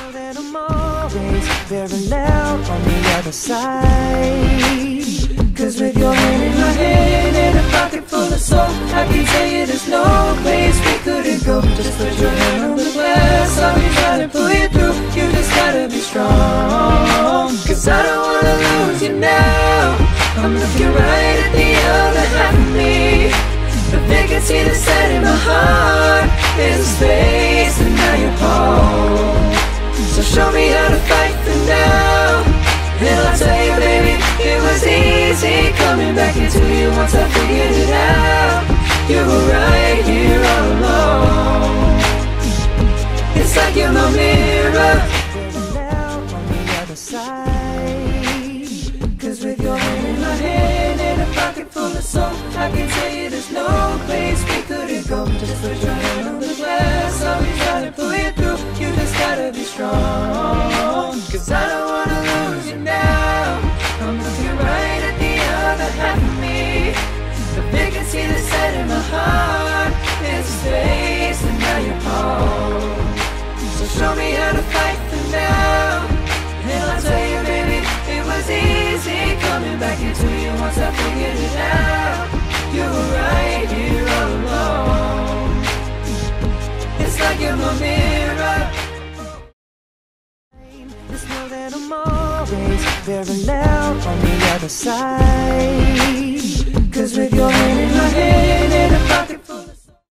know that I'm always very loud on the other side. Cause with your hand in my hand and a pocket full of soap, I can tell you there's no place we couldn't go. Just put your hand on the glass, I'll be trying to pull you through. You just gotta be strong, cause I don't wanna lose you now. I'm looking right at the other half of me. The vacancy that's set in my heart is a space, and now you're home. So show me how to fight for now, and I'll tell you, baby, it was easy coming back into you once I figured it out. You were right here all along. It's like you're my mirror, now on the other side. Cause with your hand in my hand and a pocket full of soap, I can tell you there's no place we couldn't go. Just put your hand on the glass, I'll be trying to pull you through. You just gotta be strong, cause I don't wanna lose you now. I'm looking right at the other half of me. The vacancy that's set in my heart is a space, and now you're home. So show me how to fight for now, and I'll tell you, baby, it was easy coming back into you once I figured it out. You were right here all along. It's like you're my mirror. Just know that I'm always very loud on the other side. Cause with your hand in my hand and a pocket full